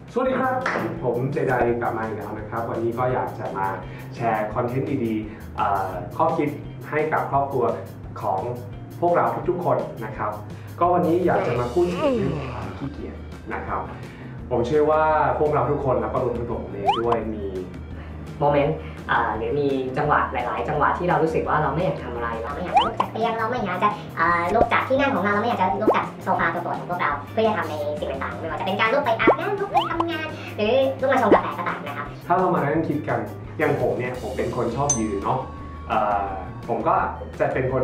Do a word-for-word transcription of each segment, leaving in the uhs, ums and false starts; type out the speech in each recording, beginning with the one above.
สวัสดีครับผมเจไดกลับมาอีกแล้วนะครับวันนี้ก็อยากจะมาแชร์คอนเทนต์ดีๆข้อคิดให้กับครอบครัวของพวกเราทุกๆคนนะครับก็วันนี้อยากจะมาพูดถึงเรื่องความขี้เกียจนะครับผมเชื่อว่าพวกเราทุกคนแล้วก็รวมถึงตัวผมเองด้วยมีโมเมนต์หรือมีจังหวะหลายๆจังหวะที่เรารู้สึกว่าเราไม่อยากทำอะไรเราไม่อยากจะลุกจากเตียงเราไม่อยากจะลุกจากที่นั่งของเราเราไม่อยากจะลุกจากโซฟาตัวโปรดของพวกเราเพื่อจะทำในสิ่งต่างๆไม่ว่าจะเป็นการลุกไปอาบน้ำลุกไปทำงานหรือลุกมาชงกาแฟก็ตามนะครับถ้าเรามานั่งคิดกันอย่างผมเนี่ยผมเป็นคนชอบยืนเนาะผมก็จะเป็นคน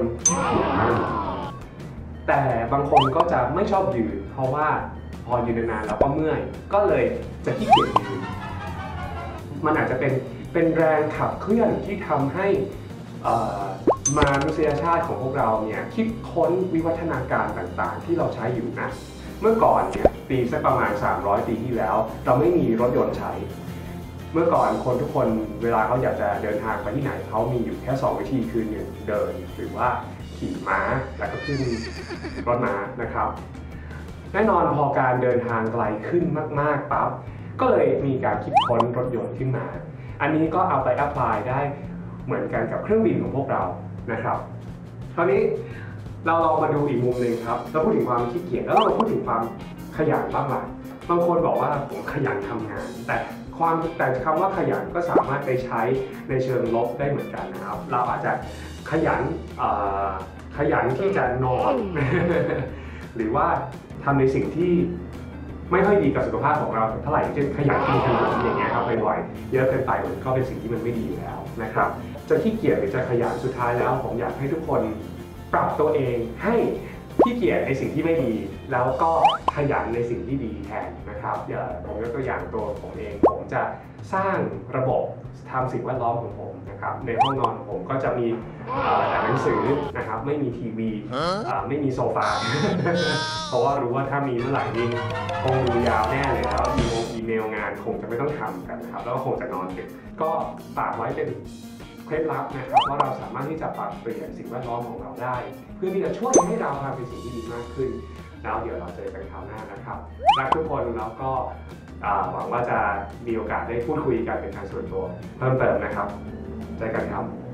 แต่บางคนก็จะไม่ชอบยืนเพราะว่าพอยืนนานๆแล้วก็เมื่อยก็เลยจะขี้เกียจยืนมันอาจจะเป็นเป็นแรงขับเคลื่อนที่ทำให้มนุษยชาติของพวกเราเนี่ยคิดค้นวิวัฒนาการต่างๆที่เราใช้อยู่นะเมื่อก่อนเนี่ยปีสักประมาณสามร้อยปีที่แล้วเราไม่มีรถยนต์ใช้เมื่อก่อนคนทุกคนเวลาเขาอยากจะเดินทางไปที่ไหนเขามีอยู่แค่สองวิธีคือหนึ่งเดินหรือว่าขี่ม้าแล้วก็ขึ้นรถม้านะครับแน่นอนพอการเดินทางไกลขึ้นมากๆปั๊บก็เลยมีการคิดค้นรถยนต์ขึ้นมาอันนี้ก็เอาไปแอพพลายได้เหมือนกันกับเครื่องบินของพวกเรานะครับคราวนี้เราลองมาดูอีกมุมหนึ่งครับเราพูดถึงความขี้เกียจแล้วเราพูดถึงความขยันบ้างล่ะบางคนบอกว่าผมขยันทำงานแต่ความแต่คำว่าขยันก็สามารถไปใช้ในเชิงลบได้เหมือนกันนะครับเราอาจจะขยันขยันที่จะนอน หรือว่าทำในสิ่งที่ไม่ค่อยดีกับสุขภาพของเราเท่าไหร่เช่นขยันกินขนมอย่างเงี้ยครับบ่อยๆเยอะเกินไปมันก็เป็นสิ่งที่มันไม่ดีอยู่แล้วนะครับจะขี้เกียจหรือจะขยันสุดท้ายแล้วผมอยากให้ทุกคนปรับตัวเองให้ขี้เกียจในสิ่งที่ไม่ดีแล้วก็ขยันในสิ่งที่ดีแทนนะครับเดี๋ยวผมยกตัวอย่างตัวผมเองผมจะสร้างระบบทำสิ่งแวดล้อมของผมนะครับในห้องนอนของผมก็จะมีอ่านหนังสือนะครับไม่มีทีวีไม่มีโซฟา เพราะว่ารู้ว่าถ้ามีเมื่อไหร่นี่คงดูยาวแน่เลยแล้วอีเมลอีเมลงานคงจะไม่ต้องทำกันนะครับแล้วก็คงจะนอนดึกก็ฝากไว้เป็นเคล็ดลับนะครับว่าเราสามารถที่จะปรับเปลี่ยนสิ่งแวดล้อมของเราได้เพื่อที่จะช่วยให้เราทำเป็นสิ่งที่ดีมากขึ้นแล้วเดี๋ยวเราเจอกันคราวหน้านะครับรักทุกคนแล้วก็หวังว่าจะมีโอกาสได้พูดคุยกันเป็นการส่วนตัวเพิ่มเติมนะครับเจอกันครับ